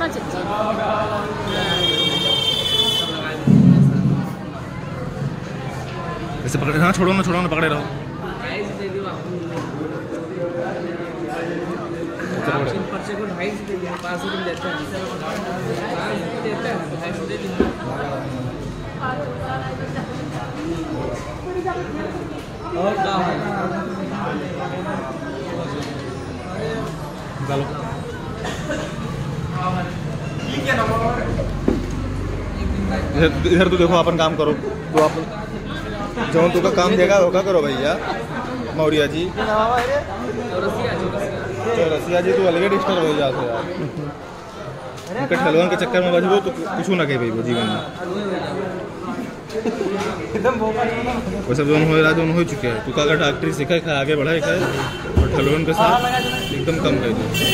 होना चाहिए। ऐसे पकड़े, हाँ छोड़ो ना पकड़े रहो। पर्चे को 250 दे दिया, 500 दिन देता है, देता है 250 दे दिया। और क्या है चलो इधर तो देखो, अपन काम करो तो आप जो तुका काम देगा होगा करो भैया। मौर्या जी चौरसिया जी तू अलग डिस्टर्ब हो जाते यार, उनके ठलवन के चक्कर में बजबो तो कुछ ना कहे भाई जीवन में। वैसे दोनों हो चुके हैं, तू का डॉक्टरी सीखा है, आगे बढ़ा है और ठलवन के साथ एकदम कम कर दो।